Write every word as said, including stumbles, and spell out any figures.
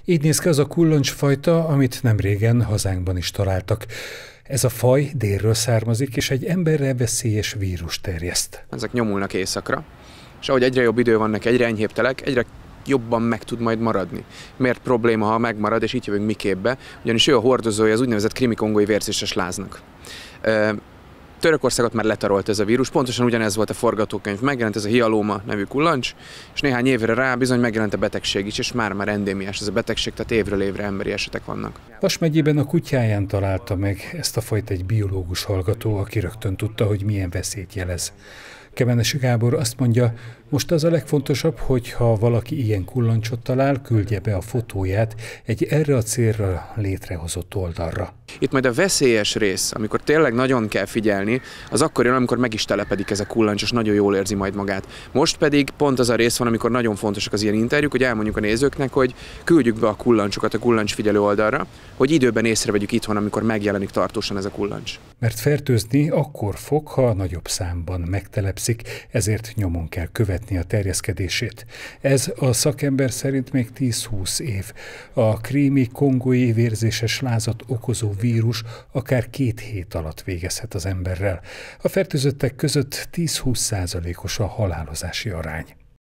Így néz ki az a kullancsfajta, amit nemrégen hazánkban is találtak. Ez a faj délről származik, és egy emberre veszélyes vírus terjeszt. Ezek nyomulnak éjszakra, és ahogy egyre jobb idő van neki, egyre enyhébb telek, egyre jobban meg tud majd maradni. Miért probléma, ha megmarad, és itt jövünk mi képbe, ugyanis ő a hordozója az úgynevezett krimi-kongói vérzéses láznak. Törökországot már letarolt ez a vírus, pontosan ugyanez volt a forgatókönyv. Megjelent ez a hialóma nevű kullancs, és néhány évre rá bizony megjelent a betegség is, és már-már endémiás ez a betegség, tehát évről évre emberi esetek vannak. Vas megyében a Kutyáján találta meg ezt a fajt egy biológus hallgató, aki rögtön tudta, hogy milyen veszélyt jelez. Kemenesi Gábor azt mondja, most az a legfontosabb, hogy ha valaki ilyen kullancsot talál, küldje be a fotóját egy erre a célra létrehozott oldalra. Itt majd a veszélyes rész, amikor tényleg nagyon kell figyelni, az akkor jön, amikor meg is telepedik ez a kullancs, és nagyon jól érzi majd magát. Most pedig pont az a rész van, amikor nagyon fontosak az ilyen interjúk, hogy elmondjuk a nézőknek, hogy küldjük be a kullancsokat a kullancsfigyelő oldalra, hogy időben észrevegyük itthon, amikor megjelenik tartósan ez a kullancs. Mert fertőzni akkor fog, ha nagyobb számban megtelepszik, ezért nyomon kell követni a terjeszkedését. Ez a szakember szerint még tíz-húsz év. A krími-kongói vérzéses lázat okozó vírus akár két hét alatt végezhet az emberrel. A fertőzöttek között tíz-húsz százalékos a halálozási arány.